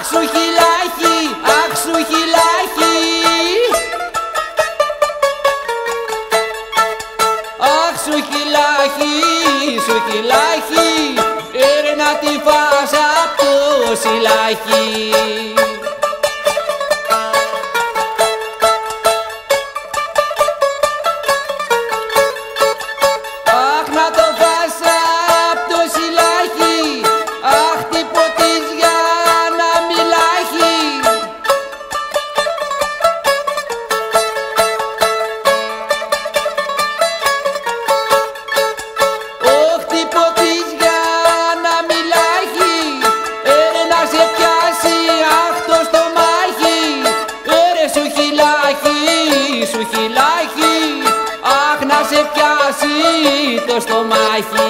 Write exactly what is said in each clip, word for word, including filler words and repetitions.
σου χιλάκι, αχ σου χιλάκι, αχ σου χιλάκι, σου χιλάκι, έρε να τη φας απ' το σιλάκι. Αχ να το φας απ' το σιλάκι, αχ τι ποτείς για να μιλάχει. Όχ τι ποτείς για να μιλάχει, έρε να σε πιάσει αχ το στομάχι. Έρε σου χιλάκι, σου χιλάκι, αχ να σε πιάσει το στομάχι.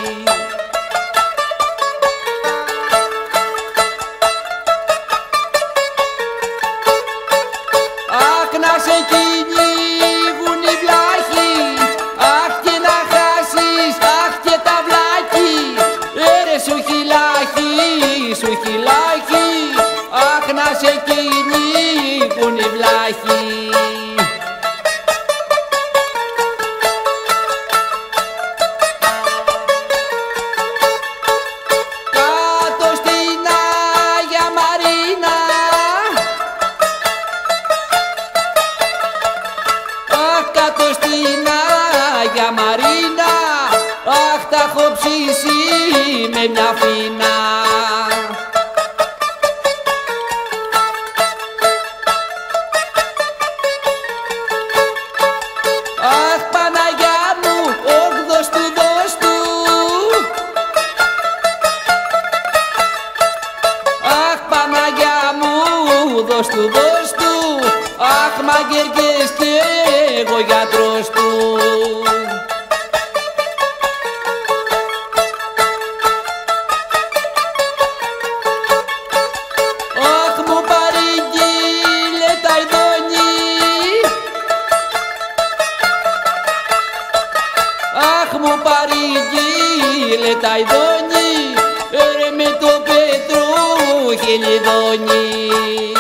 Αχ να σε κυνηγούν οι βλάχοι, αχ και να χάσεις αχ και τα βλάκι. Έρε σου χιλάκι, σου χιλάκι, αχ να σε κυνηγούν οι βλάχοι. Κάτω στην Άγια Μαρίνα, αχ κάτω στην Άγια Μαρίνα, αχ τα έχω ψήσει με μια φίνα. Αχ Παναγιά μου, όχ δώσ' του, δώσ' του, αχ Παναγιά μου, δώσ' του, δώσ' του, αχ μαγκεργές και εγώ γιατρός του. Αχ μου παρήγγειλε τα ειδόνι, αχ μου παρήγγειλε τα ειδόνι, έρε με το πέτρο χελιδόνι.